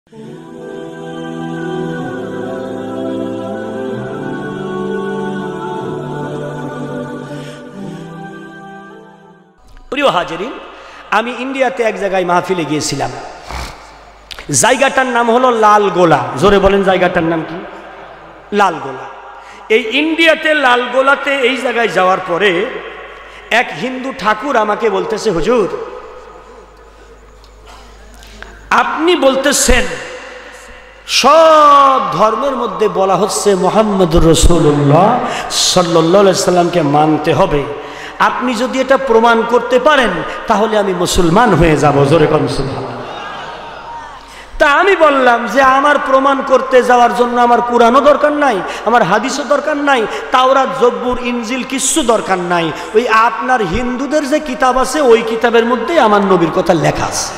প্রিয় হাজিরিন, আমি ইন্ডিয়াতে এক জায়গায় মাহফিলে গিয়েছিলাম। জায়গাটার নাম হলো লালগোলা। জোরে বলেন, জায়গাটার নাম কি? লালগোলা। এই ইন্ডিয়াতে লালগোলাতে এই জায়গায় যাওয়ার পরে এক হিন্দু ঠাকুর আমাকে বলতেছে, হুজুর আপনি বলতেছেন সব ধর্মের মধ্যে বলা হচ্ছে মুহাম্মদুর রাসূলুল্লাহ সাল্লাল্লাহু আলাইহি সাল্লামকে মানতে হবে, আপনি যদি এটা প্রমাণ করতে পারেন তাহলে আমি মুসলমান হয়ে যাব। জোরে কোন সুবহানাল্লাহ। তা আমি বললাম যে আমার প্রমাণ করতে যাওয়ার জন্য আমার কুরআনও দরকার নাই, আমার হাদিসও দরকার নাই, তাওরাত জব্বুর ইনজিল কিচ্ছু দরকার নাই। ওই আপনার হিন্দুদের যে কিতাব আছে ওই কিতাবের মধ্যেই আমার নবীর কথা লেখা আছে,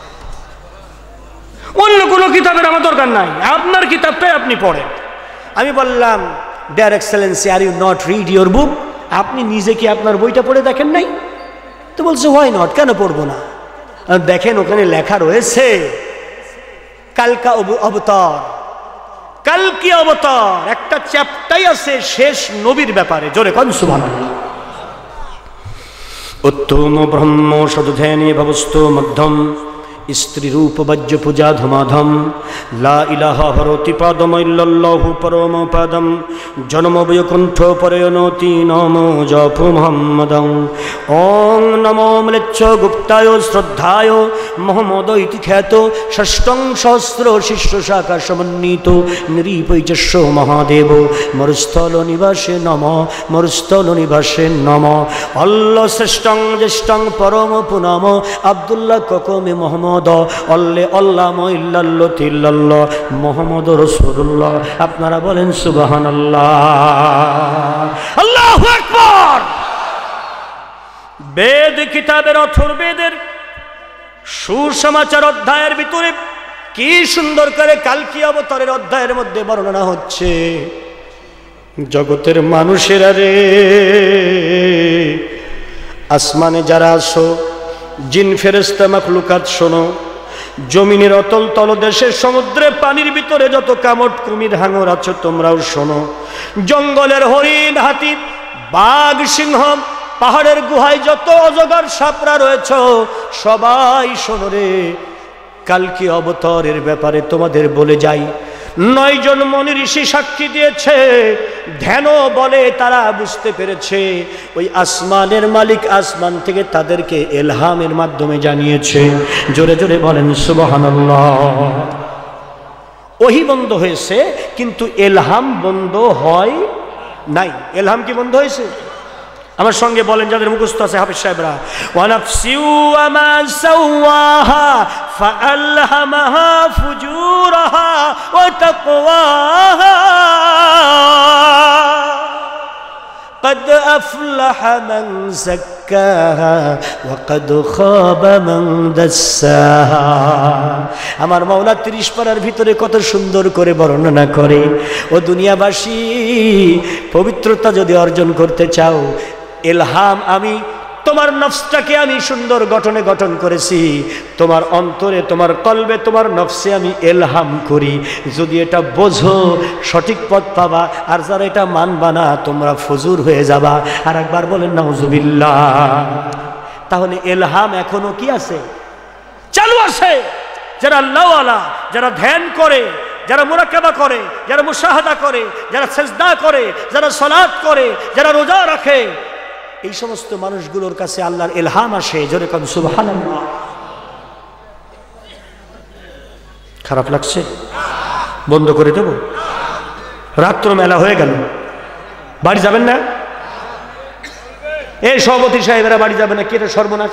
অন্য কোনো কিতাবের আমার দরকার নাই, আপনার কিতাবটাই আপনি পড়েন। আমি বললাম, dear excellency, are you not read your book? আপনি নিজে কি আপনার বইটা পড়ে দেখেন নাই? তো বলছে হোয়াই নট, কেন পড়বো না? দেখেন ওখানে লেখা রয়েছে কালকা অবতার, কালকি অবতার, একটা চ্যাপ্টারই আছে শেষ নবীর ব্যাপারে। জোরে কোন সুবহানাল্লাহ। উত্তম ব্রহ্ম সদুধেনে ভবস্তু মধ্যম স্ত্রী রূপ বাজ্য পূজা ধমাধম লা ইলাহা হরতি পাদম ইল্লাল্লাহু পরম পাদম জন্ম বৈকুণ্ঠ পরয়নতি নমো জপ মুহাম্মদং ওং নমো ম্লেচ্ছ গুপ্তায় শ্রদ্ধায় মোহাম্মদ ইতি খ্যাত ষষ্ঠং সহস্র শিষ্য শাখা সমন্বিত নৃপৈজস্য মহাদেব মরুস্থল নিবাসে নম, মরুস্থল নিবাসে নম। অল্ল শ্রেষ্ঠং জ্যেষ্ঠং পরম পুনম আব্দুল্লাহ ককমে মোহাম্মদ অল্লে অল্লাহ ইল্লাল্লাহ তিল্লাল্লাহ মুহাম্মদ রাসূলুল্লাহ। আপনারা বলেন সুবহানাল্লাহ, আল্লাহু আকবার। বেদ কিতাবের অথর্বেদের সুসমাচার অধ্যায়ের ভিতরে কি সুন্দর করে কালকি অবতারের অধ্যায়ের মধ্যে বর্ণনা হচ্ছে, জগতের মানুষেরা রে, আসমানে যারা আছো, জিন ফেরেশতা মাখলুকাত শোনো, জমিনের অতল তলদেশের সমুদ্রে পানির ভিতরে যত কামট কুমির হাঙর আছো তোমরাও শোনো, জঙ্গলের হরিণ হাতি বাঘ সিংহ পাহাড়ের গুহায় যত অজগর সাপরা রয়েছ সবাই শোনো রে, কালকি অবতারের ব্যাপারে তোমাদের বলে যাই। 9 জন মনি ঋষি সাক্ষী দিয়েছে, ধ্যান বলে তারা বুঝতে পেরেছে ওই আসমানের মালিক আসমান থেকে তাদেরকে ইলহামের মাধ্যমে জানিয়েছে। জোরে জোরে বলেন সুবহানাল্লাহ। ওহী বন্ধ হয়েছে কিন্তু ইলহাম বন্ধ হয় নাই। ইলহাম কি বন্ধ হয়েছে? আমার সঙ্গে বলেন যাদের মুখস্থ আছে হাফেজ সাহেবরা, ওয়া নাফসি ওয়া মা সাওয়াহা ফাআলহামাহা ফুজুরাহা ওয়া তাকওয়াহা قد أفلح من زكاها وقد خاب من دساها। আমার মাওলা 30 পারার ভিতরে কত সুন্দর করে বর্ণনা করে, ও দুনিয়াবাসী পবিত্রতা যদি অর্জন করতে চাও, ইলহাম আমি তোমার নফসটাকে আমি সুন্দর গঠনে গঠন করেছি, তোমার অন্তরে তোমার কলবে তোমার নফসে আমি ইলহাম করি। যদি এটা বোঝো সঠিক পথ পাবা, আর যারা এটা মানবা না তোমরা ফজুর হয়ে যাবা। আর একবার বলেন নাউজুবিল্লাহ। তাহলে ইলহাম এখনো কি আছে? চালু আছে। যারা আল্লাহওয়ালা, যারা ধ্যান করে, যারা মুরাকাবা করে, যারা মুশাহাদা করে, যারা সেজদা করে, যারা সালাত করে, যারা রোজা রাখে, এই সমস্ত মানুষগুলোর কাছে আল্লাহর ইলহাম আসে। জোরে কোন সুবহানাল্লাহ। খারাপ লাগছে? বন্ধ করে দেব? রাত্র মেলা হয়ে গেল, বাড়ি যাবেন না? এই সভাপতি সাহেবেরা বাড়ি যাবে না? কি এটা সর্বনাশ।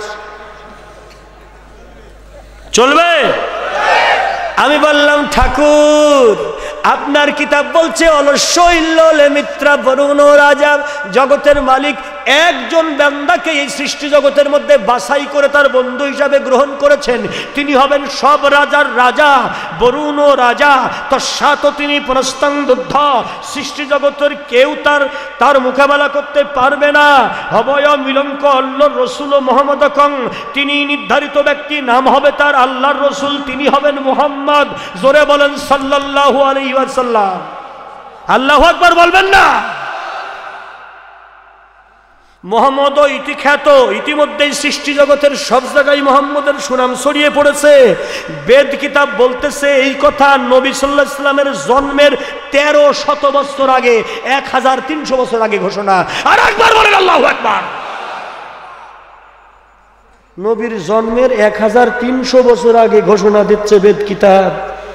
চলবে? আমি বললাম, ঠাকুর আপনার কিতাব বলছে অলস্য ইল্ললে মিত্রা বরুণ রাজা, জগতের মালিক একজন বান্দাকে এই সৃষ্টি জগতের মধ্যে বাছাই করে তার বন্ধু হিসাবে গ্রহণ করেছেন, তিনি হবেন সব রাজার রাজা, বরুণ রাজা, তৎসাত তিনি প্রস্তান্দুদ্ধ। সৃষ্টি জগতের কেউ তার মোকাবেলা করতে পারবে না। হবয় মিলঙ্ক আল্লাহর রসুল মোহাম্মদ কং, তিনি নির্ধারিত ব্যক্তি, নাম হবে তার আল্লাহর রসুল, তিনি হবেন মুহাম্মদ। জোরে বলেন সাল্লাল্লাহু আলাইহি ওয়াসাল্লাম। আল্লাহু আকবার বলবেন না? মোহাম্মদ ইতি খ্যাত, ইতিমধ্যেই সৃষ্টি জগতের সব জায়গায় মোহাম্মদের সুনাম ছড়িয়ে পড়েছে। বেদ কিতাব বলতেছে এই কথা নবী সাল্লাল্লাহু আলাইহি ওয়াসাল্লামের জন্মের 1300 বছর আগে, 1300 বছর আগে ঘোষণা। আর একবার বলেন আল্লাহু আকবার। নবীর জন্মের 1300 বছর আগে ঘোষণা দিচ্ছে বেদ কিতাব।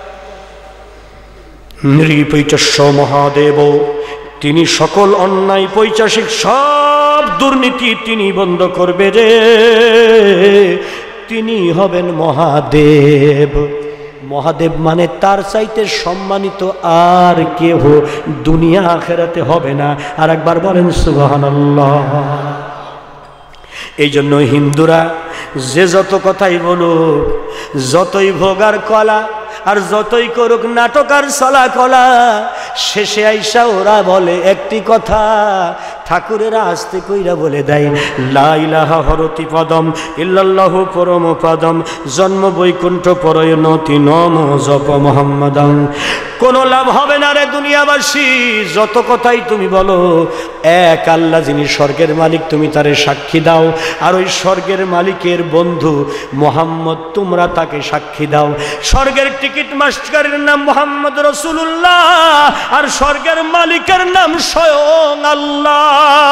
নৃপৈচস্য মহাদেব, তিনি সকল অন্যায় পৈচাসিক সব দুর্নীতি তিনি বন্ধ করবে রে, তিনি হবেন মহাদেব। মহাদেব মানে তার চাইতে সম্মানিত আর কেহ দুনিয়া আখিরাতে হবে না। আর একবার বলেন সুবহানাল্লাহ। এই জন্য হিন্দুরা যে যত কথাই বলুক, যতই ভোগার কলা আর যতই করুক নাটক আর চলা কলা, শেষে আইসা ওরা বলে একটি কথা, ঠাকুরেরা আস্তে কইরা বলে দেয় লা ইলাহা হরতি পদম ইল্লাল্লাহু পরম পদম জন্ম বৈকুণ্ঠ পরয়নতি নম জপ মুহাম্মাদান। কোনো লাভ হবে না রে দুনিয়াবাসী, যত কথাই তুমি বলো, এক আল্লাহ যিনি স্বর্গের মালিক তুমি তারে সাক্ষী দাও, আর ওই স্বর্গের মালিকের বন্ধু মুহাম্মদ তোমরা তাকে সাক্ষী দাও। স্বর্গের টিকিট মাস্টারের নাম মুহাম্মদ রাসূলুল্লাহ, আর স্বর্গের মালিকের নাম স্বয়ং আল্লাহ।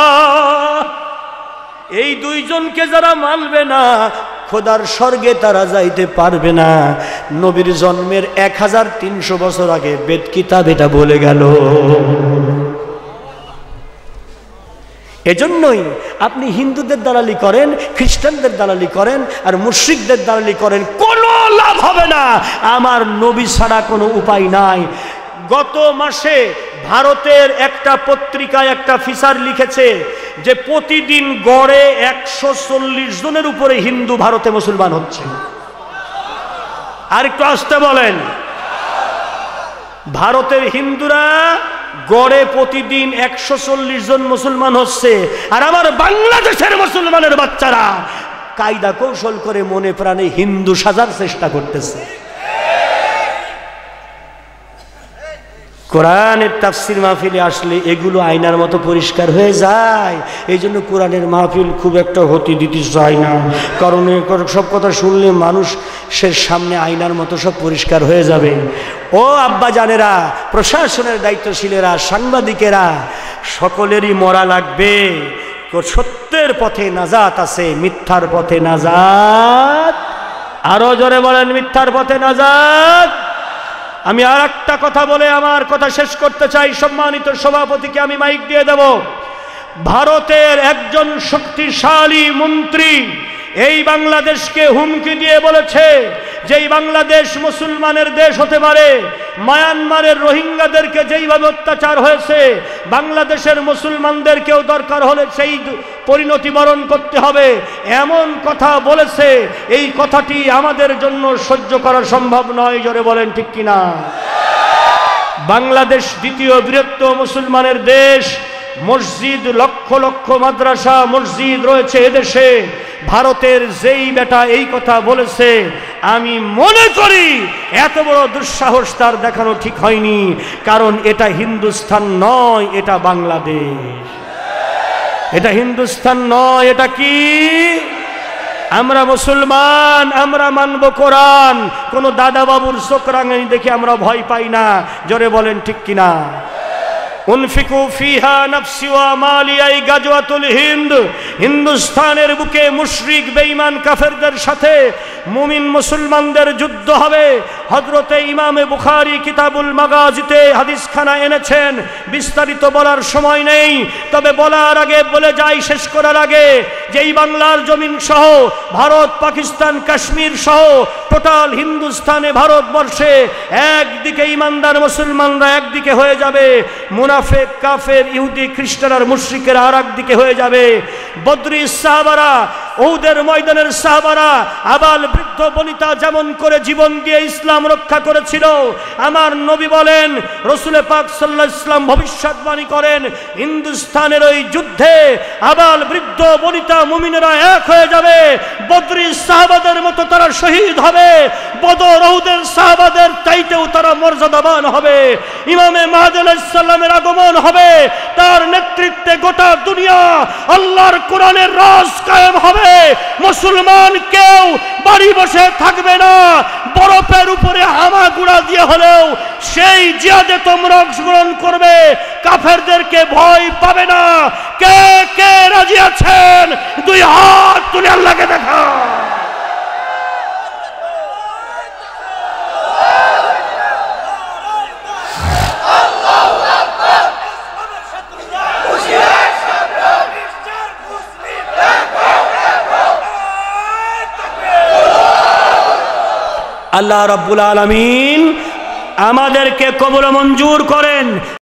এই দুইজনকে যারা মানবে না, খোদার স্বর্গে তারা যাইতে পারবে না। নবীর জন্মের 1300 বছর আগে বেদ কিতাব এটা বলে গেল। এজন্যই আপনি হিন্দুদের দালালি করেন, খ্রিস্টানদের দালালি করেন, আর মুশরিকদের দালালি করেন, কোনো লাভ হবে না। আমার নবী ছাড়া কোনো উপায় নাই। গত মাসে ভারতের একটা পত্রিকায় একটা ফিচার লিখেছে যে প্রতিদিন গড়ে 140 জনের উপরে হিন্দু ভারতে মুসলমান হচ্ছে। আর একটু আসতে বলেন। ভারতের হিন্দুরা গড়ে প্রতিদিন 140 জন মুসলমান হচ্ছে, আর আমার বাংলাদেশের মুসলমানের বাচ্চারা কায়দা কৌশল করে মনে প্রাণে হিন্দু সাজার চেষ্টা করতেছে। কোরআনের তাফসির মাহফিলে আসলে এগুলো আয়নার মতো পরিষ্কার হয়ে যায়। এই জন্য কোরআনের মাহফিল খুব একটা হতে দিতে চায় না, কারণ সব কথা শুনলে মানুষের সামনে আয়নার মতো সব পরিষ্কার হয়ে যাবে। ও আব্বা জানেরা, প্রশাসনের দায়িত্বশীলেরা, সাংবাদিকেরা, সকলেরই মরা লাগবে। সত্যের পথে নাজাত আছে, মিথ্যার পথে নাজাত। আরো জোরে বলেন, মিথ্যার পথে নাজাত। আমি আর একটা কথা বলে আমার কথা শেষ করতে চাই। সম্মানিত সভাপতিকে আমি মাইক দিয়ে দেব। ভারতের একজন শক্তিশালী মন্ত্রী এই বাংলাদেশকে হুমকি দিয়ে বলেছে যে এই বাংলাদেশ মুসলমানের দেশ হতে পারে। মায়ানমারের রোহিঙ্গাদেরকে যেইভাবে অত্যাচার হয়েছে, বাংলাদেশের মুসলমানদেরকেও দরকার হলে সেই পরিণতি বরণ করতে হবে, এমন কথা বলেছে। এই কথাটি আমাদের জন্য সহ্য করা সম্ভব নয়। জোরে বলেন ঠিক কিনা? বাংলাদেশ দ্বিতীয় বৃহত্তম মুসলমানের দেশ। মসজিদ, লক্ষ লক্ষ মাদ্রাসা মসজিদ রয়েছে এদেশে। ভারতের যেই বেটা এই কথা বলেছে, আমি মনে করি এত বড় দুঃসাহস তার দেখানো ঠিক হয়নি, কারণ এটা হিন্দুস্তান নয়, এটা বাংলাদেশ। এটা হিন্দুস্তান নয়, এটা কি? আমরা মুসলমান, আমরা মানব কোরআন। কোন দাদা বাবুর চোখ রাঙানি দেখে আমরা ভয় পাই না। জোরে বলেন ঠিক কিনা? উনফিকু ফিহা নাফসি ওয়া মালি, এই গাজওয়াতুল হিন্দ, হিন্দুস্তানের বুকে মুশরিক বেঈমান কাফেরদের সাথে মুমিন মুসলমানদের যুদ্ধ হবে। হযরতে ইমামে বুখারী কিতাবুল মাগাজিতে হাদিসখানা এনেছেন, বিস্তারিত বলার সময় নেই, তবে বলার আগে বলে যাই, শেষ করার আগে, যে এই বাংলার জমিন সহ ভারত, পাকিস্তান, কাশ্মীর সহ টোটাল হিন্দুস্তানে, ভারতবর্ষে একদিকে ইমানদার মুসলমানরা একদিকে হয়ে যাবে, মুনাফিক মুনাফিক কাফের ইহুদি খ্রিস্টান আর মুশরিকেরা আর একদিকে হয়ে যাবে। বদরি সাহাবারা, উহুদের ময়দানের সাহাবারা, আবাল বৃদ্ধ বনিতা যেমন করে জীবন দিয়ে ইসলাম রক্ষা করেছিল, আমার নবী বলেন, রাসূল পাক সাল্লাল্লাহু আলাইহি ওয়াসাল্লাম ভবিষ্যৎবাণী করেন, হিন্দুস্তানের ওই যুদ্ধে আবাল বৃদ্ধ বনিতা মুমিনেরা এক হয়ে যাবে, বদরি সাহাবাদের মতো তারা শহীদ হবে, বদর উহুদের সাহাবাদের চাইতেও তারা মর্যাদাবান হবে। ইমামে মাহদী আলাইহিস সালামের আগমন হবে, তার নেতৃত্বে গোটা দুনিয়া আল্লাহর কোরআনের রাজ কায়েম হবে। মুসলমান কেউ বাড়ি বসে থাকবে না, বরফের উপরে হামাগুড়া দিয়ে হলেও সেই জিহাদে তোমরা অংশগ্রহণ করবে, কাফেরদেরকে ভয় পাবে না। কে কে রাজি আছেন দুই হাত তুলে আল্লাহকে দেখা। আল্লাহ রাব্বুল আলামিন আমাদেরকে কবুল মঞ্জুর করেন।